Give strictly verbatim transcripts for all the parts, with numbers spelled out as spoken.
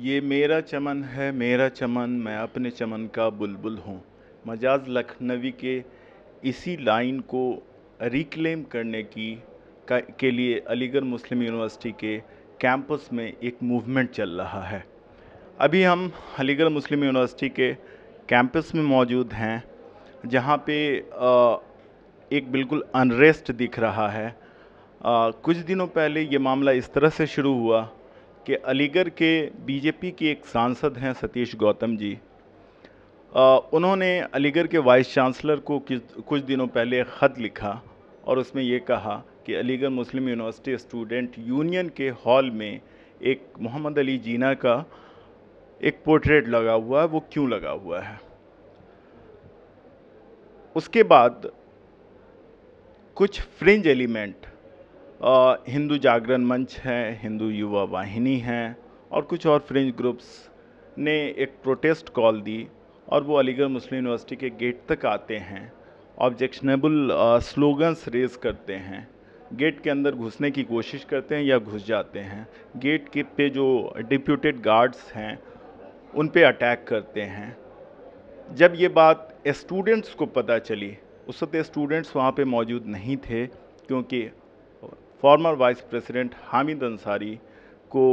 ये मेरा चमन है मेरा चमन, मैं अपने चमन का बुलबुल हूँ। मजाज लखनवी के इसी लाइन को रिक्लेम करने की का, के लिए अलीगढ़ मुस्लिम यूनिवर्सिटी के कैंपस में एक मूवमेंट चल रहा है। अभी हम अलीगढ़ मुस्लिम यूनिवर्सिटी के कैंपस में मौजूद हैं, जहाँ पे आ, एक बिल्कुल अनरेस्ट दिख रहा है। आ, कुछ दिनों पहले ये मामला इस तरह से शुरू हुआ कि अलीगढ़ के बीजेपी के एक सांसद हैं सतीश गौतम जी, आ, उन्होंने अलीगढ़ के वाइस चांसलर को कुछ दिनों पहले ख़त लिखा और उसमें ये कहा कि Aligarh Muslim University student union के हॉल में एक मोहम्मद अली जीना का एक पोर्ट्रेट लगा हुआ है, वो क्यों लगा हुआ है। उसके बाद कुछ फ्रिंज एलिमेंट, हिंदू जागरण मंच है, हिंदू युवा वाहिनी है और कुछ और फ्रिंज ग्रुप्स ने एक प्रोटेस्ट कॉल दी और वो अलीगढ़ मुस्लिम यूनिवर्सिटी के गेट तक आते हैं, ऑब्जेक्शनेबल स्लोगन्स रेज करते हैं, गेट के अंदर घुसने की कोशिश करते हैं या घुस जाते हैं, गेट के पे जो डिप्यूटेड गार्ड्स हैं उन पे अटैक करते हैं। जब ये बात स्टूडेंट्स को पता चली, उस वक्त स्टूडेंट्स वहाँ पे मौजूद नहीं थे, क्योंकि former vice president Hamid Ansari को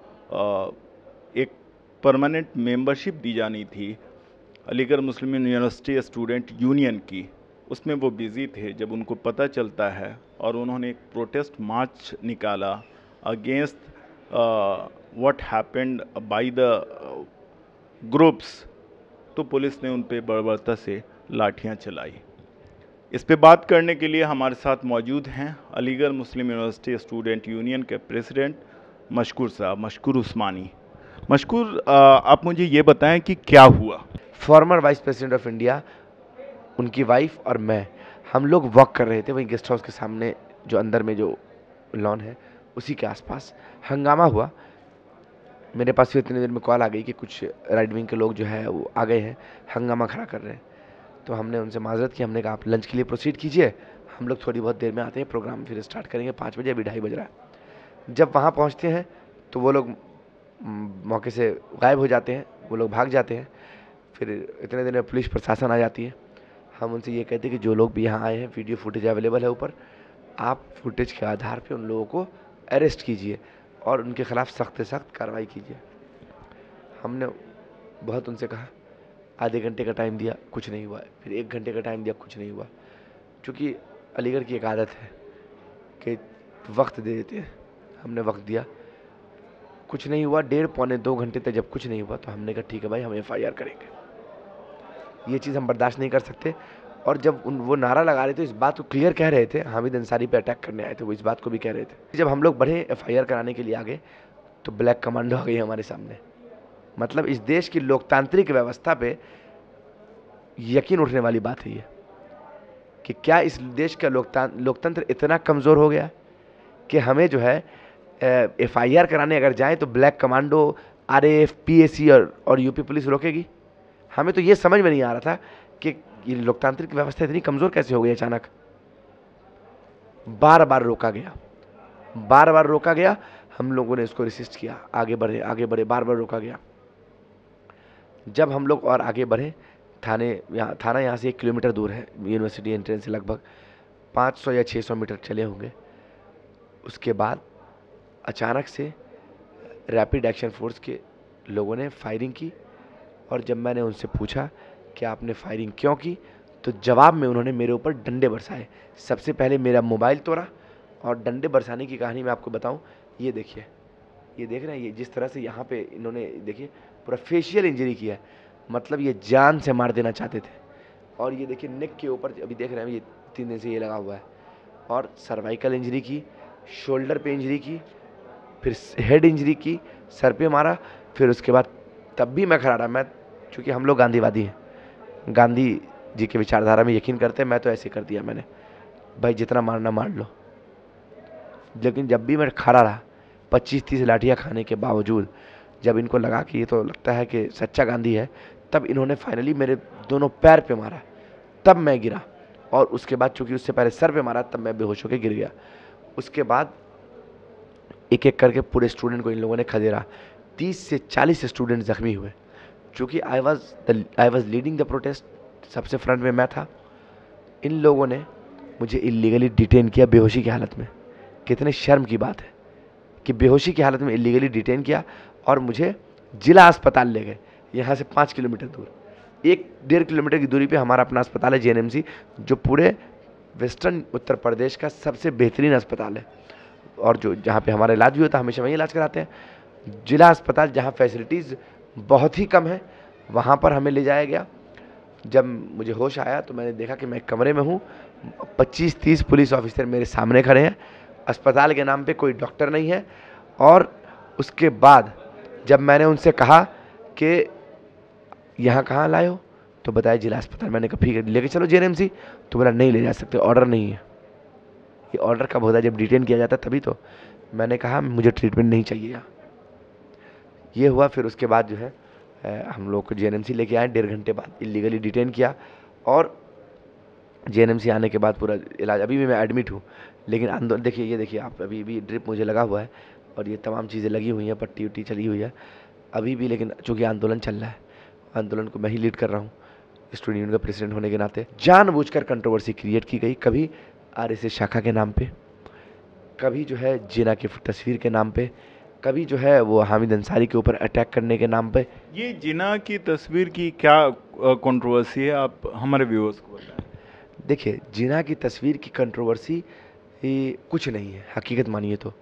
एक परमानेंट मेंबरशिप दी जानी थी Aligarh Muslim University student union की, उसमें वो बिज़ी थे। जब उनको पता चलता है और उन्होंने एक प्रोटेस्ट मार्च निकाला against what happened by the groups, तो पुलिस ने उन पे बर्बरता से लाठियां चलाई। इस पे बात करने के लिए हमारे साथ मौजूद हैं Aligarh Muslim University student union के प्रेसिडेंट मशकूर साहब, मशकूर उस्मानी। मशकूर, आप मुझे ये बताएं कि क्या हुआ। Former vice president of India, उनकी वाइफ और मैं, हम लोग वॉक कर रहे थे वहीं गेस्ट हाउस के सामने, जो अंदर में जो लॉन है उसी के आसपास। हंगामा हुआ। मेरे पास फिर इतनी देर में कॉल आ गई कि कुछ राइट विंग के लोग जो है वो आ गए हैं, हंगामा खड़ा कर रहे हैं। तो हमने उनसे माजरत की, हमने कहा आप लंच के लिए प्रोसीड कीजिए, हम लोग थोड़ी बहुत देर में आते हैं, प्रोग्राम फिर स्टार्ट करेंगे पाँच बजे, अभी ढाई बज रहा है। जब वहाँ पहुँचते हैं तो वो लोग मौके से गायब हो जाते हैं, वो लोग भाग जाते हैं। फिर इतने देर में पुलिस प्रशासन आ जाती है। हम उनसे ये कहते हैं कि जो लोग भी यहाँ आए हैं, वीडियो फुटेज अवेलेबल है ऊपर, आप फुटेज के आधार पर उन लोगों को अरेस्ट कीजिए और उनके खिलाफ सख्त से सख्त कार्रवाई कीजिए। हमने बहुत उनसे कहा, आधे घंटे का टाइम दिया, कुछ नहीं हुआ। फिर एक घंटे का टाइम दिया, कुछ नहीं हुआ। क्योंकि अलीगढ़ की एक आदत है कि वक्त दे देते हैं। हमने वक्त दिया, कुछ नहीं हुआ। डेढ़ पौने दो घंटे तक जब कुछ नहीं हुआ तो हमने कहा ठीक है भाई, हम एफ आई आर करेंगे, ये चीज़ हम बर्दाश्त नहीं कर सकते। और जब उन वो नारा लगा रहे थे, इस बात को क्लियर कह रहे थे, हामिद अंसारी पे अटैक करने आए थे, वो इस बात को भी कह रहे थे। जब हम लोग बढ़े एफ आई आर कराने के लिए आगे, तो ब्लैक कमांडो आ गई हमारे सामने। मतलब इस देश की लोकतांत्रिक व्यवस्था पे यकीन उठने वाली बात है ये, कि क्या इस देश का लोकतंत्र इतना कमज़ोर हो गया कि हमें जो है एफ आई आर कराने अगर जाएं तो black commando, R A F, P A C और, और यूपी पुलिस रोकेगी। हमें तो ये समझ में नहीं आ रहा था कि ये लोकतांत्रिक व्यवस्था इतनी कमज़ोर कैसे हो गई अचानक। बार बार रोका गया, बार बार रोका गया। हम लोगों ने इसको रेसिस्ट किया, आगे बढ़े आगे बढ़े, बार बार रोका गया। जब हम लोग और आगे बढ़े, थाने यहाँ थाना यहाँ से एक किलोमीटर दूर है, यूनिवर्सिटी एंट्रेंस से लगभग पाँच सौ या छः सौ मीटर चले होंगे। उसके बाद अचानक से रैपिड एक्शन फोर्स के लोगों ने फायरिंग की। और जब मैंने उनसे पूछा कि आपने फायरिंग क्यों की, तो जवाब में उन्होंने मेरे ऊपर डंडे बरसाए। सबसे पहले मेरा मोबाइल तोड़ा, और डंडे बरसाने की कहानी मैं आपको बताऊं, ये देखिए, ये देख रहे हैं, ये जिस तरह से यहाँ पे इन्होंने देखिए पूरा फेशियल इंजरी किया है, मतलब ये जान से मार देना चाहते थे। और ये देखिए नेक के ऊपर अभी देख रहे हैं, ये तीन दिन से ये लगा हुआ है। और सर्वाइकल इंजरी की, शोल्डर पे इंजरी की, फिर हेड इंजरी की, सर पे मारा। फिर उसके बाद तब भी मैं खड़ा रहा। मैं, चूँकि हम लोग गांधीवादी हैं, गांधी जी के विचारधारा में यकीन करते हैं, मैं तो ऐसे कर दिया मैंने, भाई जितना मारना मार लो। लेकिन जब भी मैं खड़ा रहा, पच्चीस तीस लाठियाँ खाने के बावजूद, जब इनको लगा कि ये तो लगता है कि सच्चा गांधी है, तब इन्होंने फाइनली मेरे दोनों पैर पे मारा। तब मैं गिरा, और उसके बाद चूँकि उससे पहले सर पे मारा, तब मैं बेहोश होकर गिर गया। उसके बाद एक एक करके पूरे स्टूडेंट को इन लोगों ने खदेड़ा। तीस से चालीस स्टूडेंट जख्मी हुए। चूँकि I was the I was leading the protest, सबसे फ्रंट में मैं था। इन लोगों ने मुझे इलीगली डिटेन किया बेहोशी की हालत में। कितने शर्म की बात है कि बेहोशी की हालत में इलीगली डिटेन किया और मुझे जिला अस्पताल ले गए, यहाँ से पाँच किलोमीटर दूर। एक डेढ़ किलोमीटर की दूरी पे हमारा अपना अस्पताल है जे एन एम सी, जो पूरे वेस्टर्न उत्तर प्रदेश का सबसे बेहतरीन अस्पताल है और जो जहाँ पे हमारा इलाज भी होता है, हमेशा वहीं इलाज कराते हैं। जिला अस्पताल जहाँ फैसिलिटीज़ बहुत ही कम है, वहाँ पर हमें ले जाया गया। जब मुझे होश आया तो मैंने देखा कि मैं कमरे में हूँ, पच्चीस तीस पुलिस ऑफिसर मेरे सामने खड़े हैं, अस्पताल के नाम पे कोई डॉक्टर नहीं है। और उसके बाद जब मैंने उनसे कहा कि यहाँ कहाँ लाए हो, तो बताया जिला अस्पताल। मैंने कहा ठीक है लेके चलो जे एन एम सी, तो बोला नहीं ले जा सकते, ऑर्डर नहीं है। ये ऑर्डर कब होता है, जब डिटेन किया जाता है तभी तो। मैंने कहा मुझे ट्रीटमेंट नहीं चाहिए यहाँ। ये हुआ। फिर उसके बाद जो है हम लोग को जे एन एम सी लेके आए, डेढ़ घंटे बाद इलीगली डिटेन किया। और जे एन एम सी आने के बाद पूरा इलाज, अभी भी मैं एडमिट हूँ। लेकिन आंदोलन देखिए, ये देखिए आप, अभी भी ड्रिप मुझे लगा हुआ है और ये तमाम चीज़ें लगी हुई हैं, पट्टी उट्टी चली हुई है अभी भी। लेकिन चूँकि आंदोलन चल रहा है, आंदोलन को मैं ही लीड कर रहा हूँ स्टूडेंट यूनियन का प्रेसिडेंट होने के नाते। जानबूझकर कंट्रोवर्सी क्रिएट की गई, कभी आर एस एस शाखा के नाम पे, कभी जो है जिना की तस्वीर के नाम पे, कभी जो है वो हामिद अंसारी के ऊपर अटैक करने के नाम पे। ये जिना की तस्वीर की क्या कंट्रोवर्सी है, आप हमारे व्यूअर्स को बताएं। देखिए, जिना की तस्वीर की कंट्रोवर्सी कुछ नहीं है, हकीकत मानिए तो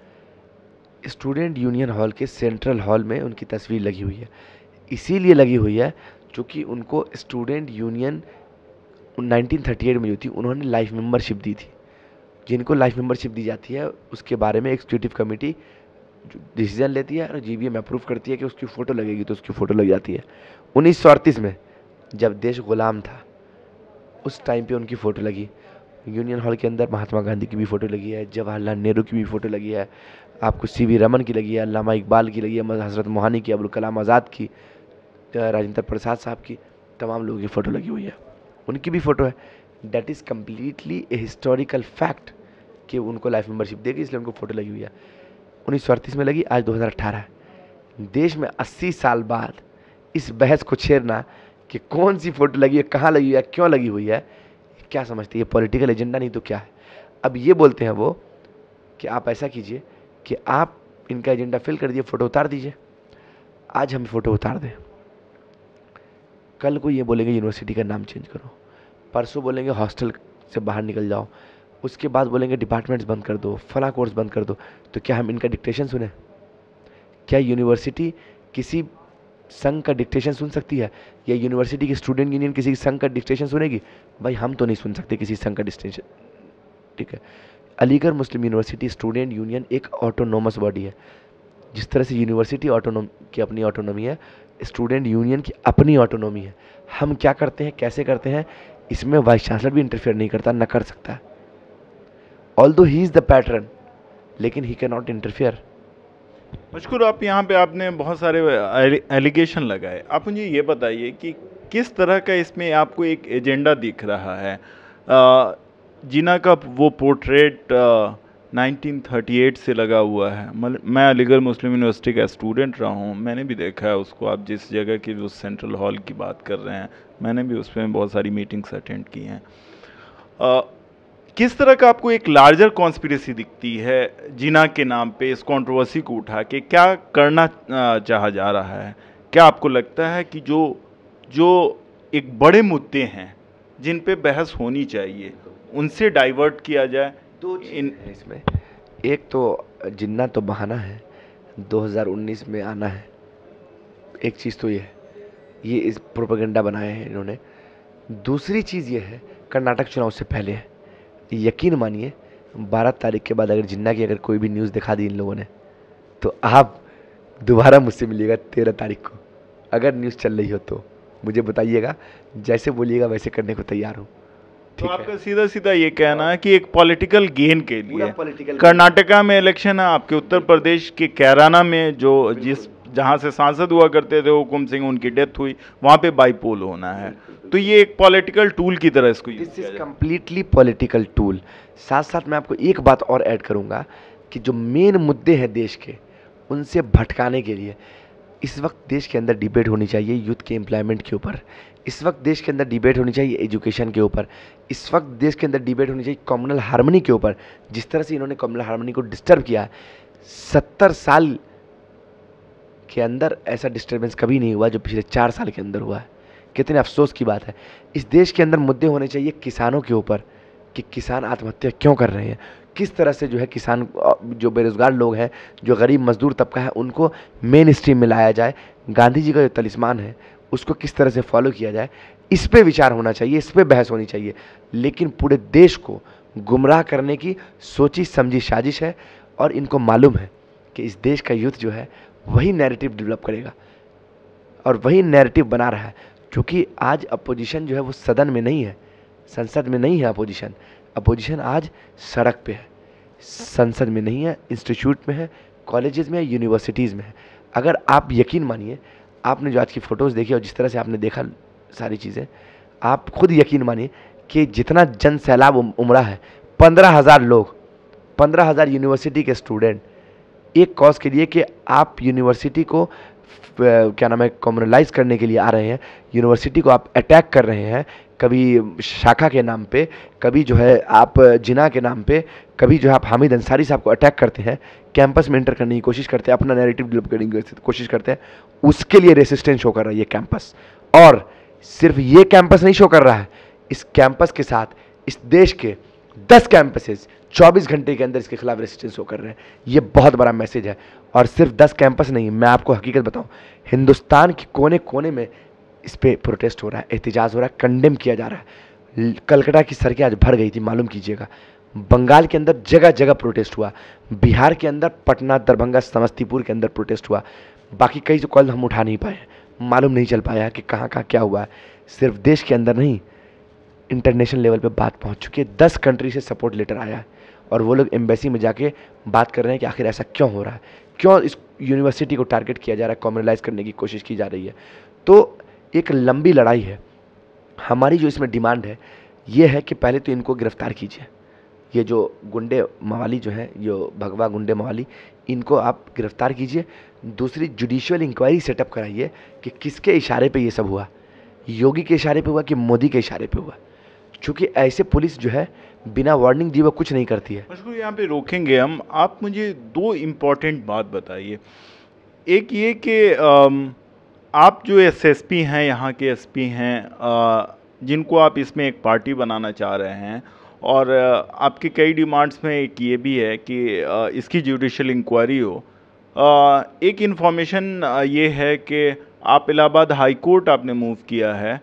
स्टूडेंट यूनियन हॉल के सेंट्रल हॉल में उनकी तस्वीर लगी हुई है। इसीलिए लगी हुई है क्योंकि उनको student union nineteen thirty eight में जो थी, उन्होंने लाइफ मेंबरशिप दी थी। जिनको लाइफ मेंबरशिप दी जाती है उसके बारे में एग्जीक्यूटिव कमेटी डिसीजन लेती है और जी बी एम अप्रूव करती है कि उसकी फ़ोटो लगेगी, तो उसकी फ़ोटो लग जाती है। उन्नीस सौ अड़तीस में जब देश गुलाम था, उस टाइम पे उनकी फ़ोटो लगी। यूनियन हॉल के अंदर महात्मा गांधी की भी फ़ोटो लगी है, जवाहरलाल नेहरू की भी फ़ोटो लगी है, आपको सी वी रमन की लगी है, अल्लामा इकबाल की लगी है, हज़रत मोहानी की, अबुल कलाम आज़ाद की, राजेंद्र प्रसाद साहब की, तमाम लोगों की फ़ोटो लगी हुई है। उनकी भी फ़ोटो है। That is completely a historical fact कि उनको लाइफ मेंबरशिप देगी, इसलिए उनको फ़ोटो लगी हुई है। उन्नीस सौ अड़तीस में लगी, आज दो हज़ार अठारह है। देश में अस्सी साल बाद इस बहस को छेड़ना कि कौन सी फ़ोटो लगी है, कहाँ लगी है, क्यों लगी हुई है, क्या समझते हैं? ये पॉलिटिकल एजेंडा नहीं तो क्या है? अब ये बोलते हैं वो कि आप ऐसा कीजिए कि आप इनका एजेंडा फिल कर दिए, फ़ोटो उतार दीजिए। आज हम फ़ोटो उतार दें, कल को ये बोलेंगे यूनिवर्सिटी का नाम चेंज करो, परसों बोलेंगे हॉस्टल से बाहर निकल जाओ, उसके बाद बोलेंगे डिपार्टमेंट्स बंद कर दो, फला कोर्स बंद कर दो। तो क्या हम इनका डिक्टेशन सुने? क्या यूनिवर्सिटी किसी संघ का डिक्टेशन सुन सकती है? या यूनिवर्सिटी की स्टूडेंट यूनियन किसी संघ का डिक्टेशन सुनेगी? भाई हम तो नहीं सुन सकते किसी संघ का डिक्टेशन, ठीक है। Aligarh Muslim University student union एक ऑटोनोमस बॉडी है। जिस तरह से यूनिवर्सिटी ऑटोनोम की अपनी ऑटोनॉमी है, स्टूडेंट यूनियन की अपनी ऑटोनॉमी है। हम क्या करते हैं, कैसे करते हैं, इसमें वाइस चांसलर भी इंटरफेयर नहीं करता, न कर सकता है। Although he is the patron, लेकिन he can not interfere. Mashkoor, आप यहाँ पे आपने बहुत सारे एलिगेशन लगाए। आप मुझे ये बताइए कि किस तरह का इसमें आपको एक एजेंडा दिख रहा है। आ, जिना का वो पोर्ट्रेट नाइनटीन थर्टी एट से लगा हुआ है। मैं अलीगढ़ मुस्लिम यूनिवर्सिटी का स्टूडेंट रहा हूँ, मैंने भी देखा है उसको। आप जिस जगह की उस सेंट्रल हॉल की बात कर रहे हैं, मैंने भी उसमें बहुत सारी मीटिंग्स अटेंड की हैं। आ, किस तरह का आपको एक लार्जर कॉन्स्पिरेसी दिखती है जिना के नाम पे, इस कंट्रोवर्सी को उठा के क्या करना चाहा जा रहा है? क्या आपको लगता है कि जो जो एक बड़े मुद्दे हैं जिन पे बहस होनी चाहिए, उनसे डाइवर्ट किया जाए? दो इन इसमें, एक तो जिन्ना तो बहाना है, दो हज़ार उन्नीस में आना है, एक चीज़ तो ये है, ये इस प्रोपेगेंडा बनाए हैं इन्होंने। दूसरी चीज़ ये है, कर्नाटक चुनाव से पहले है। यकीन मानिए बारह तारीख के बाद अगर जिन्ना की अगर कोई भी न्यूज़ दिखा दी इन लोगों ने, तो आप दोबारा मुझसे मिलिएगा तेरह तारीख को। अगर न्यूज़ चल रही हो तो मुझे बताइएगा, जैसे बोलिएगा वैसे करने को तैयार हूँ। तो आपका सीधा सीधा ये कहना है कि एक पॉलिटिकल गेन के लिए पॉलिटिकल कर्नाटका में इलेक्शन है, आपके उत्तर प्रदेश के कैराना में जो जिस जहाँ से सांसद हुआ करते थे हुकुम सिंह, उनकी डेथ हुई, वहाँ पे बाईपोल होना है। तो ये एक पॉलिटिकल टूल की तरह इसको use this is completely political tool. साथ साथ मैं आपको एक बात और ऐड करूँगा कि जो मेन मुद्दे हैं देश के, उनसे भटकाने के लिए। इस वक्त देश के अंदर डिबेट होनी चाहिए यूथ के एम्प्लॉयमेंट के ऊपर, इस वक्त देश के अंदर डिबेट होनी चाहिए एजुकेशन के ऊपर, इस वक्त देश के अंदर डिबेट होनी चाहिए कम्युनल हार्मनी के ऊपर। जिस तरह से इन्होंने कम्युनल हार्मनी को डिस्टर्ब किया, सत्तर साल के अंदर ऐसा डिस्टर्बेंस कभी नहीं हुआ जो पिछले चार साल के अंदर हुआ है। कितने अफसोस की बात है। इस देश के अंदर मुद्दे होने चाहिए किसानों के ऊपर कि किसान आत्महत्या क्यों कर रहे हैं, किस तरह से जो है किसान जो बेरोजगार लोग हैं, जो गरीब मजदूर तबका है, उनको मेन स्ट्रीम में लाया जाए। गांधी जी का जो तलिस्मान है उसको किस तरह से फॉलो किया जाए, इस पे विचार होना चाहिए, इस पे बहस होनी चाहिए। लेकिन पूरे देश को गुमराह करने की सोची समझी साजिश है और इनको मालूम है कि इस देश का यूथ जो है वही नैरेटिव डेवलप करेगा और वही नैरेटिव बना रहा है। क्योंकि आज अपोजिशन जो है वो सदन में नहीं है, संसद में नहीं है अपोजिशन। अपोजिशन आज सड़क पे है, संसद में नहीं है, इंस्टीट्यूट में है, कॉलेजेस में है, यूनिवर्सिटीज़ में है। अगर आप यकीन मानिए, आपने जो आज की फ़ोटोज़ देखी और जिस तरह से आपने देखा सारी चीज़ें, आप खुद यकीन मानिए कि जितना जन सैलाब उमड़ा है, पंद्रह हज़ार लोग, पंद्रह हज़ार यूनिवर्सिटी के स्टूडेंट एक कॉज के लिए कि आप यूनिवर्सिटी को क्या नाम है कम्युनलाइज करने के लिए आ रहे हैं, यूनिवर्सिटी को आप अटैक कर रहे हैं, कभी शाखा के नाम पे, कभी जो है आप जिना के नाम पे, कभी जो है आप हामिद अंसारी साहब को अटैक करते हैं, कैंपस में एंटर करने की कोशिश करते हैं, अपना नैरेटिव डेवलप करने की कोशिश करते हैं। उसके लिए रेसिस्टेंस शो कर रहा है ये कैंपस। और सिर्फ ये कैंपस नहीं शो कर रहा है, इस कैंपस के साथ इस देश के दस कैंपसेस चौबीस घंटे के अंदर इसके खिलाफ रेसिस्टेंस शो कर रहे हैं। ये बहुत बड़ा मैसेज है। और सिर्फ दस कैंपस नहीं, मैं आपको हकीकत बताऊं, हिंदुस्तान के कोने कोने में इस पे प्रोटेस्ट हो रहा है, एहतिजाज हो रहा है, कंडेम किया जा रहा है। कलकत्ता की सड़कें आज भर गई थी, मालूम कीजिएगा। बंगाल के अंदर जगह जगह प्रोटेस्ट हुआ, बिहार के अंदर पटना, दरभंगा, समस्तीपुर के अंदर प्रोटेस्ट हुआ। बाकी कई जो कॉल हम उठा नहीं पाए, मालूम नहीं चल पाया कि कहाँ कहाँ क्या हुआ है। सिर्फ देश के अंदर नहीं, इंटरनेशनल लेवल पे बात पहुंच चुकी है। दस कंट्री से सपोर्ट लेटर आया है और वो लोग एम्बेसी में जाके बात कर रहे हैं कि आखिर ऐसा क्यों हो रहा है, क्यों इस यूनिवर्सिटी को टारगेट किया जा रहा है, कॉम्युनलाइज करने की कोशिश की जा रही है। तो एक लंबी लड़ाई है। हमारी जो इसमें डिमांड है ये है कि पहले तो इनको गिरफ्तार कीजिए, ये जो गुंडे मवाली जो हैं, जो भगवा गुंडे मवाली, इनको आप गिरफ्तार कीजिए। दूसरी, जुडिशियल इंक्वायरी सेटअप कराइए कि किसके इशारे पे ये सब हुआ, योगी के इशारे पे हुआ कि मोदी के इशारे पे हुआ। क्योंकि ऐसे पुलिस जो है बिना वार्निंग दिए वो कुछ नहीं करती है। मशकूर, यहाँ पे रोकेंगे हम। आप मुझे दो इम्पॉर्टेंट बात बताइए। एक ये कि आप जो एसएसपी हैं, यहाँ के एसपी हैं, जिनको आप इसमें एक पार्टी बनाना चाह रहे हैं, और आपकी कई डिमांड्स में एक ये भी है कि इसकी जुडिशियल इंक्वायरी हो। एक इन्फॉर्मेशन ये है कि आप इलाहाबाद हाई कोर्ट आपने मूव किया है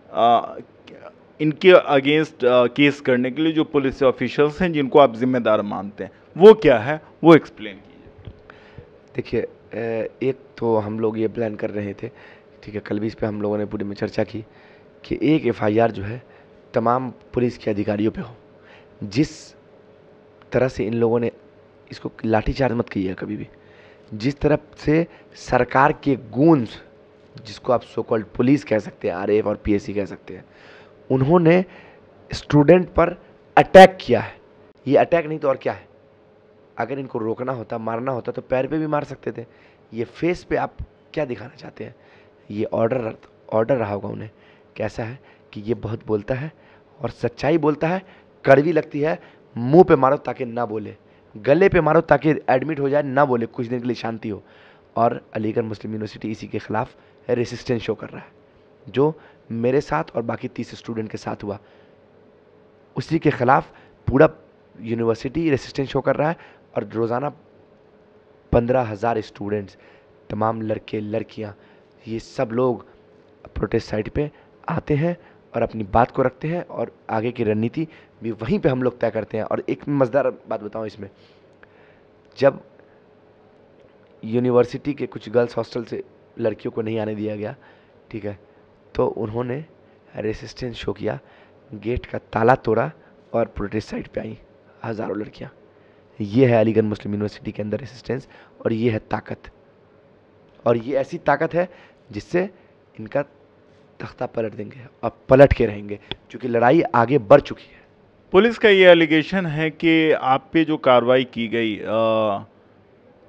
इनके अगेंस्ट केस करने के लिए, जो पुलिस ऑफिशियल्स हैं जिनको आप जिम्मेदार मानते हैं, वो क्या है, वो एक्सप्लेन कीजिए। देखिए, एक तो हम लोग ये प्लान कर रहे थे, ठीक है, कल भी इस पे हम लोगों ने पूरे में चर्चा की कि एक एफआईआर जो है तमाम पुलिस के अधिकारियों पे हो। जिस तरह से इन लोगों ने इसको लाठीचार्ज मत किया कभी भी, जिस तरह से सरकार के गूंज, जिसको आप सो कॉल्ड पुलिस कह सकते हैं, आरएएफ और पीएससी कह सकते हैं, उन्होंने स्टूडेंट पर अटैक किया है। ये अटैक नहीं तो और क्या है। अगर इनको रोकना होता, मारना होता तो पैर पे भी मार सकते थे। ये फेस पे आप क्या दिखाना चाहते हैं। ये ऑर्डर ऑर्डर रहा होगा उन्हें, कैसा है कि ये बहुत बोलता है और सच्चाई बोलता है, कड़वी लगती है, मुंह पे मारो ताकि ना बोले, गले पे मारो ताकि एडमिट हो जाए, ना बोले, कुछ दिन के लिए शांति हो। और अलीगढ़ मुस्लिम यूनिवर्सिटी इसी के खिलाफ रेसिस्टेंस शो कर रहा है, जो मेरे साथ और बाकी तीस स्टूडेंट के साथ हुआ, उसी के खिलाफ पूरा यूनिवर्सिटी रेसिस्टेंस शो कर रहा है। और रोज़ाना पंद्रह हज़ार स्टूडेंट्स, तमाम लड़के लड़कियां, ये सब लोग प्रोटेस्ट साइट पे आते हैं और अपनी बात को रखते हैं और आगे की रणनीति भी वहीं पे हम लोग तय करते हैं। और एक मज़ेदार बात बताऊं इसमें, जब यूनिवर्सिटी के कुछ गर्ल्स हॉस्टल से लड़कियों को नहीं आने दिया गया, ठीक है, तो उन्होंने रेसिस्टेंस शो किया, गेट का ताला तोड़ा और प्रोटेस्ट साइट पे आई हज़ारों लड़कियां। ये है अलीगढ़ मुस्लिम यूनिवर्सिटी के अंदर रेसिस्टेंस, और ये है ताकत। और ये ऐसी ताकत है जिससे इनका तख्ता पलट देंगे और पलट के रहेंगे, क्योंकि लड़ाई आगे बढ़ चुकी है। पुलिस का ये एलिगेशन है कि आप पे जो कार्रवाई की गई आ,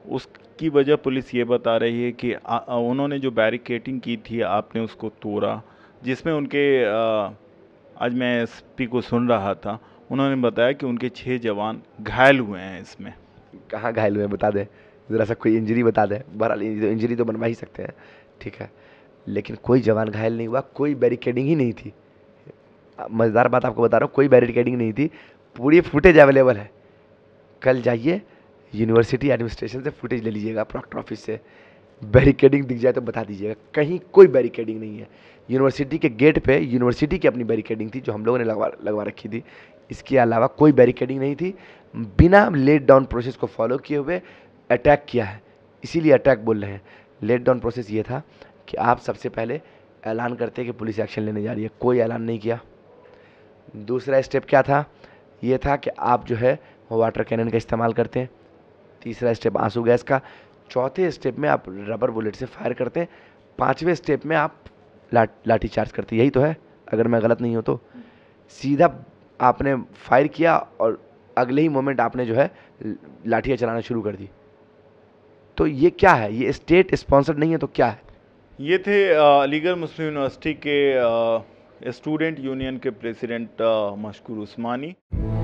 उसकी वजह पुलिस ये बता रही है कि आ, आ, उन्होंने जो बैरिकेडिंग की थी आपने उसको तोड़ा, जिसमें उनके आ, आज मैं एसपी को सुन रहा था, उन्होंने बताया कि उनके छः जवान घायल हुए हैं इसमें। कहाँ घायल हुए बता दें ज़रा सा, कोई इंजरी बता दें। बहरहाल इंजरी तो बनवा ही सकते हैं, ठीक है, लेकिन कोई जवान घायल नहीं हुआ, कोई बैरिकेडिंग ही नहीं थी। मज़ेदार बात आपको बता रहा हूँ, कोई बैरिकेडिंग नहीं थी, पूरी फुटेज अवेलेबल है। कल जाइए यूनिवर्सिटी एडमिनिस्ट्रेशन से फुटेज ले लीजिएगा, प्रॉक्टर ऑफिस से, बैरिकेडिंग दिख जाए तो बता दीजिएगा। कहीं कोई बैरिकेडिंग नहीं है। यूनिवर्सिटी के गेट पे यूनिवर्सिटी की अपनी बैरिकेडिंग थी जो हम लोगों ने लगवा लगवा रखी थी, इसके अलावा कोई बैरिकेडिंग नहीं थी। बिना लेट डाउन प्रोसेस को फॉलो किए हुए अटैक किया है, इसीलिए अटैक बोल रहे हैं। लेट डाउन प्रोसेस ये था कि आप सबसे पहले ऐलान करते कि पुलिस एक्शन लेने जा रही है, कोई ऐलान नहीं किया। दूसरा स्टेप क्या था, ये था कि आप जो है वो वाटर कैनन का इस्तेमाल करते हैं। तीसरा स्टेप आंसू गैस का। चौथे स्टेप में आप रबर बुलेट से फायर करते हैं। पांचवें स्टेप में आप ला, लाठी चार्ज करते हैं। यही तो है, अगर मैं गलत नहीं हूँ तो। सीधा आपने फायर किया और अगले ही मोमेंट आपने जो है लाठियाँ चलाना शुरू कर दी। तो ये क्या है, ये स्टेट स्पॉन्सर्ड नहीं है तो क्या है? ये थे अलीगढ़ मुस्लिम यूनिवर्सिटी के स्टूडेंट यूनियन के प्रेसिडेंट मशकूर उस्मानी।